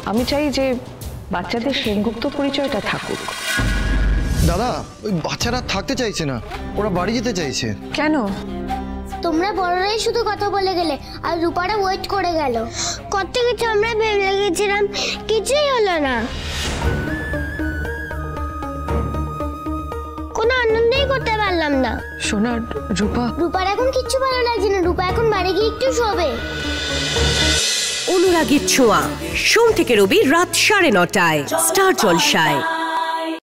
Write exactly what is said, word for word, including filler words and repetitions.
আমি চাই যে বাচ্চাদের সেনগুপ্ত পরিচয়টা থাকুক। দাদা, ওই বাচ্চারা থাকতে চাইছে না, ওরা বাড়ি যেতে চাইছে। কেন? তোমরা বড়রাই শুধু কথা বলে গেলে আর রূপারা ওয়েট করে গেল। কত কিছু আমরা ভেবে গেছিলাম, কিছুই হলো না। কোনো আনন্দই করতে পারলাম না। সোনা, রূপা রূপার এখন কিচ্ছু ভালো লাগছে না। রূপা এখন বাড়ি গিয়ে একটু শোবে। অনুরাগীর ছোঁয়া, সোম থেকে রবি রাত সাড়ে নটায় স্টার জলসায়।